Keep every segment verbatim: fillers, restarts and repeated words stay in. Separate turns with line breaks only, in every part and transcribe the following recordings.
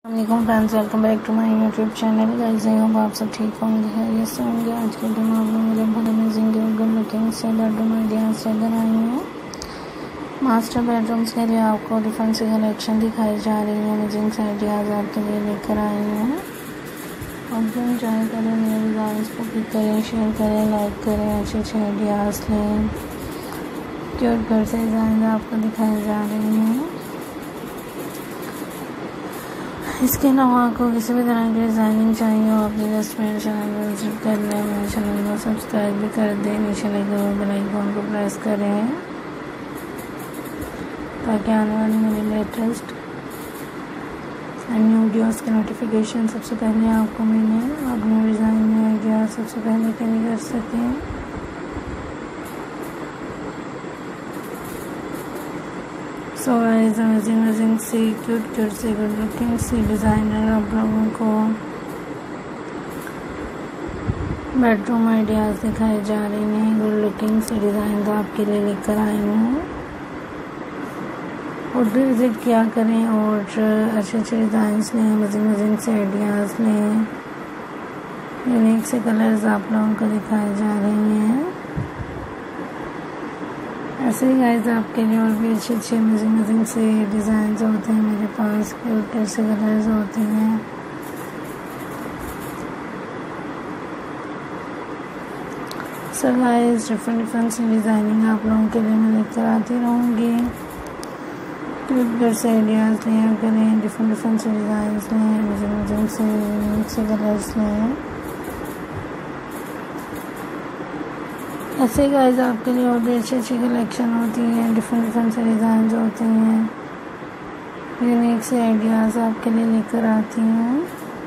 वालेकुम friends, welcome back to my YouTube channel. Guys, I hope आप सब ठीक होंगे, खैरियत से होंगे। आज के दिन आप लोग मुझे बहुत अमेजिंग गुड लुकिंग से बेडरूम आइडियाज लेकर आई हूँ। मास्टर बेडरूम्स के लिए आपको डिफरेंट सी कलेक्शन दिखाई जा रही है। अमेजिंग से आइडियाज आपके लिए लेकर आई हूँ। आप भी इंजॉय करें, मेरे डिज़ाइंस को पिक करें, शेयर करें, लाइक करें, अच्छे अच्छे आइडियाज़ लें। क्यूट घर से डिज़ाइन आपको दिखाई जा रही हैं। इसके अलावा आपको किसी भी तरह की डिज़ाइनिंग चाहिए हो, अपने जस्ट मेरे चैनल को विजिट कर लें, मेरे चैनल को सब्सक्राइब भी कर दें, नीचे लगे हुए बेल आइकन को प्रेस करें ताकि आने वाली मेरी लेटेस्ट एंड न्यू वीडियोस के नोटिफिकेशन सबसे पहले आपको मिले। आप न्यू डिज़ाइन में आइडिया सबसे पहले कैरी कर सकें। सो गाइस, अमेजिंग अमेजिंग सी क्यूट क्यूट सी गुड लुकिंग सी डिज़ाइनर आप लोगों को बेडरूम आइडियाज़ दिखाई जा रही हैं। गुड लुकिंग सी डिज़ाइन तो आपके लिए लेकर आई हूँ। और भी विज़िट किया करें और अच्छे अच्छे डिज़ाइंस लें, अमेजिंग अमेजिंग से आइडियाज़ लें। यूनिक से कलर्स आप लोगों को दिखाई जा रही हैं। ऐसे ही गाइस आपके लिए और भी अच्छे अच्छे अमेजिंग अमेजिंग से डिज़ाइंस होते हैं मेरे पास, क्यूट से कलर्स होते हैं। सो गाइस, डिफरेंट डिफरेंट सी डिज़ाइनिंग आप लोगों के लिए मैं लेकर आती रहूँगी। क्यूट से आइडियाज़ लिया करें, डिफरेंट डिफरेंट से डिज़ाइंस लें, अमेजिंग अमेजिंग से यूनिक से कलर्स लें। ऐसे ही गाइस आपके लिए और भी अच्छी अच्छी कलेक्शन होती है, डिफरेंट डिफरेंट से डिज़ाइंस होते हैं, यूनिक से आइडियाज़ आपके लिए लेकर आती हूँ।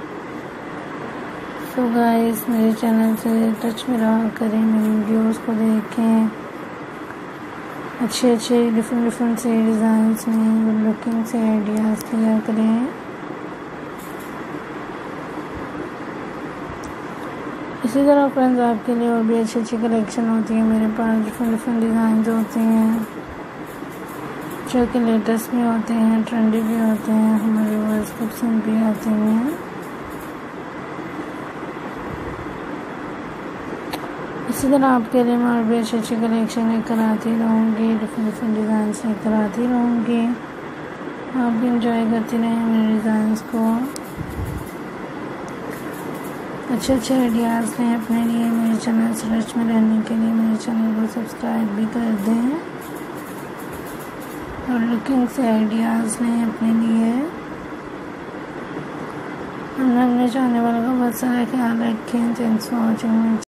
सो गाइस, मेरे चैनल से टच में रहा करें, मेरी वीडियोस को देखें, अच्छे अच्छे डिफरेंट डिफरेंट से डिज़ाइंस में गुड लुकिंग से आइडियाज़ लिया करें। इसी तरह फ्रेंड्स आपके लिए और भी अच्छी अच्छी कलेक्शन होती है मेरे पास, डिफरेंट डिफरेंट डिज़ाइन होते हैं जो कि लेटेस्ट भी होते हैं, ट्रेंडी भी होते हैं, हमारे व्यूअर्स को पसंद भी आते हैं। इसी तरह आपके लिए मैं और भी अच्छी अच्छी कलेक्शन लेकर आती रहूँगी, डिफरेंट डिफरेंट डिज़ाइन लेकर आती रहूँगी। आप भी इंजॉय करती रहें मेरे डिज़ाइंस को, अच्छे अच्छे आइडियाज़ लें अपने लिए। मेरे चैनल से टच में रहने के लिए मेरे चैनल को सब्सक्राइब भी कर दें और लुकिंग से आइडियाज़ लें अपने लिए। हमने अपने चाहने वालों का बहुत सारा ख्याल रखें। Thanks for watching.